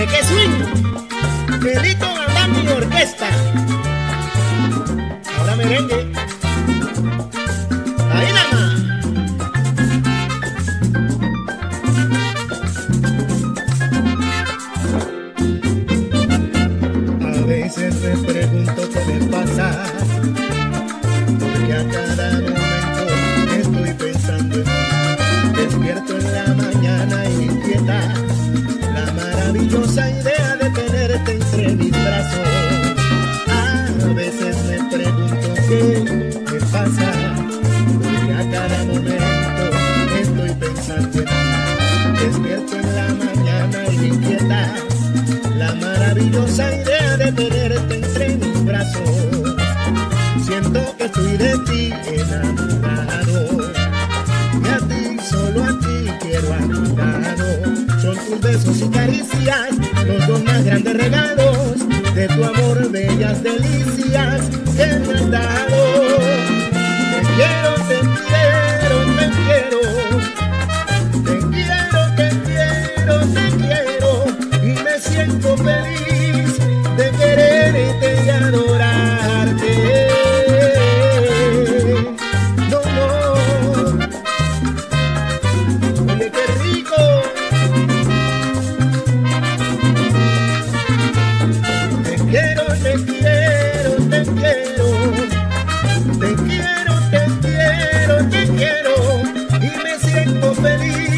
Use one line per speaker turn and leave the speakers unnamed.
Reque Swing, Pelito Gandán y orquesta. Ahora merengue. Ahí nada más. A veces me pregunto qué me pasa, porque a cada momento estoy pensando en ti. Despierto en la mañana inquieta, la maravillosa idea de tenerte entre mis brazos. A veces me pregunto qué me pasa, porque a cada momento estoy pensando en ti. Despierto en la mañana inquieta, la maravillosa idea de tenerte entre mis brazos. Siento que estoy de ti enamorado, y a ti, solo a ti quiero a mi lado. Son tus besos y caricias los dos más grandes regalos de tu amor, bellas delicias que me has dado. Te quiero, te quiero, te quiero. Te quiero, te quiero, te quiero. Y me siento feliz de quererte y adorarte. No, no. Oye, qué rico. Te quiero, te quiero, te quiero. Te quiero, te quiero, te quiero. Y me siento feliz